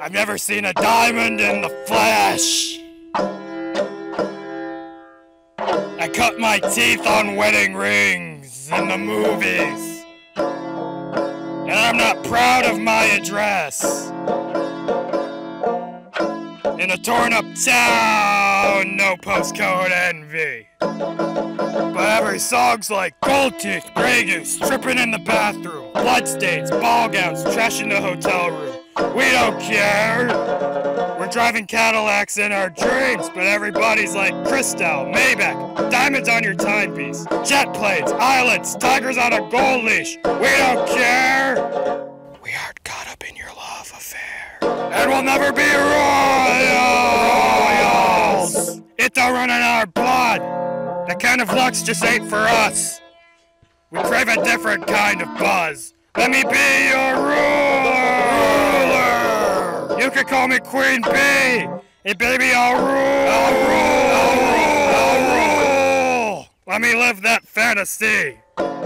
I've never seen a diamond in the flesh. I cut my teeth on wedding rings in the movies. And I'm not proud of my address. In a torn up town, no postcode envy. But every song's like gold teeth, Grey Goose, tripping in the bathroom, bloodstains, ball gowns, trash in the hotel room. We don't care. We're driving Cadillacs in our dreams, but everybody's like Cristal, Maybach, diamonds on your timepiece, jet planes, islands, tigers on a gold leash. We don't care. We aren't caught up in your love affair, and we'll never be royals. It don't run in our blood. That kind of luck's just ain't for us. We crave a different kind of buzz. Let me be your ruler. You can call me Queen Bee. Hey baby, I'll rule. I'll rule. Let me live that fantasy.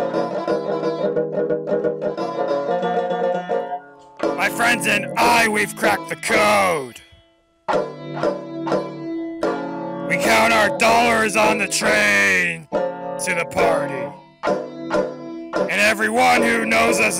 My friends and I, we've cracked the code. We count our dollars on the train to the party. And everyone who knows us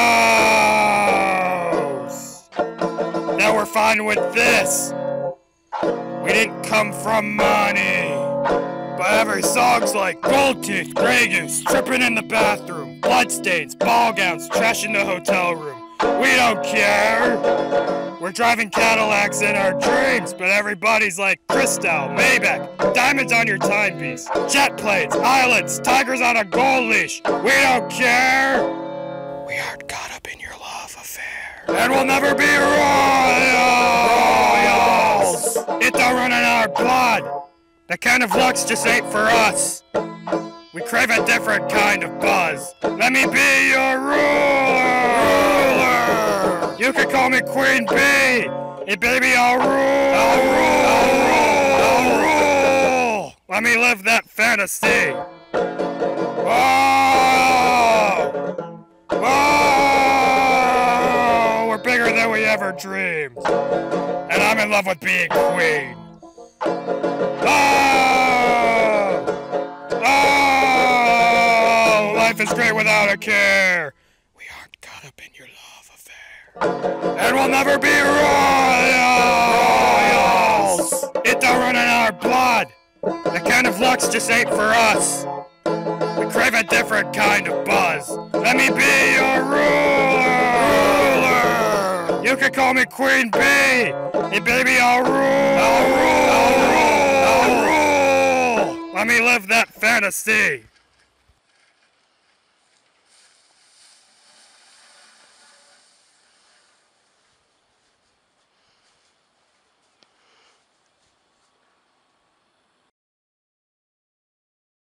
knows that we're fine with this. We didn't come from money. But every song's like gold teeth, Grey Goose, tripping in the bathroom, bloodstains, ball gowns, trash in the hotel room. We don't care. We're driving Cadillacs in our dreams, but everybody's like Cristal, Maybach, diamonds on your timepiece, jet planes, islands, tigers on a gold leash. We don't care. We aren't caught up in your love affair, and we'll never be royals. It don't run in our blood. That kind of luck's just ain't for us. We crave a different kind of buzz. Let me be your ruler. You can call me Queen Bee. Hey baby, I'll rule. I'll rule. Let me live that fantasy. Whoa, we're bigger than we ever dreamed. And I'm in love with being queen. Life is great without a care. We aren't caught up in your love affair, and we'll never be royals. It don't run in our blood. That kind of luck's just ain't for us. We crave a different kind of buzz. Let me be your ruler. You can call me Queen Bee. Hey baby, I'll rule. I'll rule. Let me live that fantasy.